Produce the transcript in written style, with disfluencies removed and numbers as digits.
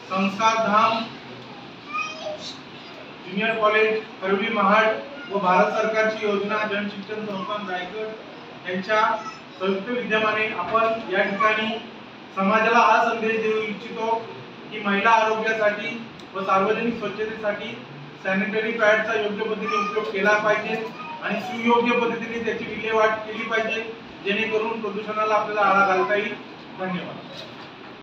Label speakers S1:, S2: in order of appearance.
S1: संस्कार Dham junior college Kharivali Mahad व भारत सरकारची योजना जन शिक्षण संस्थान रायगड यांच्या संयुक्त विद्यमाने आपण या ठिकाणी समाजाला हा संदेश देऊ इच्छितो की महिला आरोग्यासाठी व सार्वजनिक स्वच्छतेसाठी सॅनिटरी पॅडचा योग्य पद्धतीने उपयोग केला पाहिजे आणि सुयोग्य पद्धतीने त्याची विल्हेवाट केली पाहिजे जेणेकरून प्रदूषणाला आपल्याला आळा घालता येईल। धन्यवाद।